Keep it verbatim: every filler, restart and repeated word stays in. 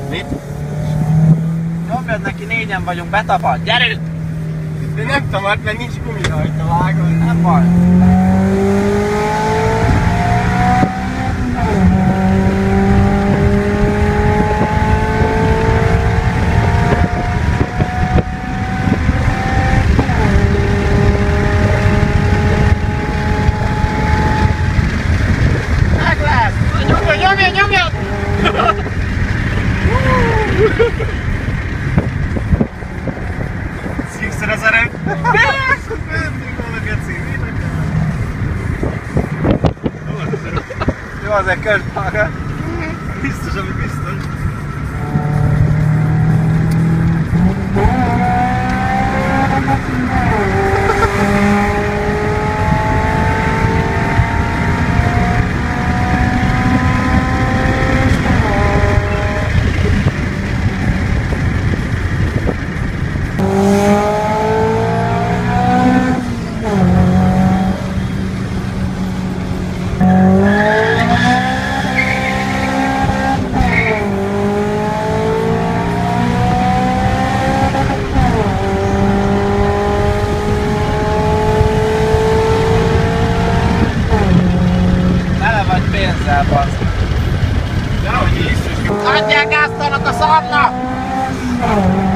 Mit? Nyomjad neki, négyen vagyunk, betapad, gyerünk! De nem tamad, mert nincs gumi rajta, vágod. Nem baj. Meg lesz! Nyomja, nyomja, nyomja! Szívszer az erő. Jó, azért közben. Biztos, ami biztos. Pénzzel, bazd. Dehogy is. Adjál gáztanak a szarnak!